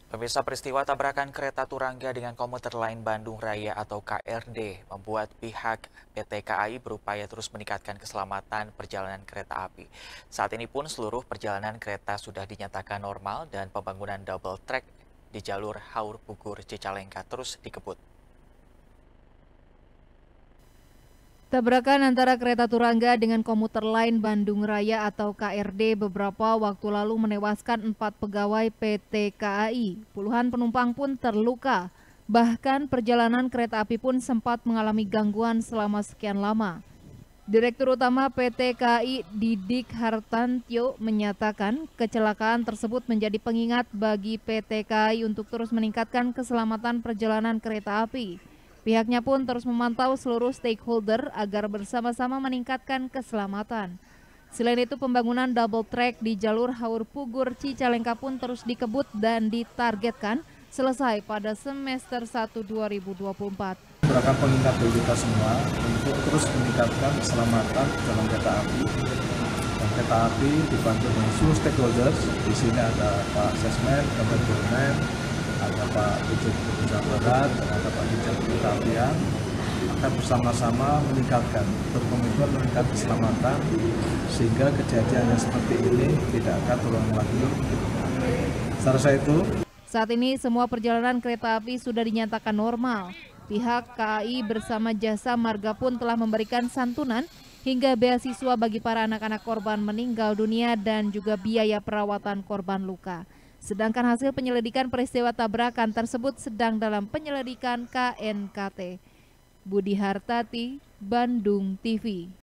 Pemirsa, peristiwa tabrakan kereta turangga dengan komuter lain Bandung Raya atau KRD membuat pihak PT KAI berupaya terus meningkatkan keselamatan perjalanan kereta api. Saat ini pun seluruh perjalanan kereta sudah dinyatakan normal dan pembangunan double track di jalur Haur Pugur Cicalengka terus dikebut. Tabrakan antara kereta turangga dengan komuter lain Bandung Raya atau KRD beberapa waktu lalu menewaskan 4 pegawai PT KAI. Puluhan penumpang pun terluka. Bahkan perjalanan kereta api pun sempat mengalami gangguan selama sekian lama. Direktur Utama PT KAI Didik Hartantyo menyatakan kecelakaan tersebut menjadi pengingat bagi PT KAI untuk terus meningkatkan keselamatan perjalanan kereta api. Pihaknya pun terus memantau seluruh stakeholder agar bersama-sama meningkatkan keselamatan. Selain itu, pembangunan double track di jalur Haur Pugur Cicalengka pun terus dikebut dan ditargetkan selesai pada semester 1 2024. Merupakan pengingat bagi kita semua untuk terus meningkatkan keselamatan dalam kereta api. Dan kereta api dibantu dengan seluruh stakeholders. Di sini ada Pak Sesmen, Kabupaten Bomen, ada Pak Dirjen Jawa Barat, dan ada Pak Dirjen Kereta Apian. Akan bersama-sama meningkatkan, berkomitmen meningkatkan keselamatan sehingga kejadian yang seperti ini tidak akan terulang lagi. Seharusnya itu. Saat ini semua perjalanan kereta api sudah dinyatakan normal. Pihak KAI bersama Jasa Marga pun telah memberikan santunan hingga beasiswa bagi para anak-anak korban meninggal dunia dan juga biaya perawatan korban luka. Sedangkan hasil penyelidikan peristiwa tabrakan tersebut sedang dalam penyelidikan KNKT. Budi Hartati, Bandung TV.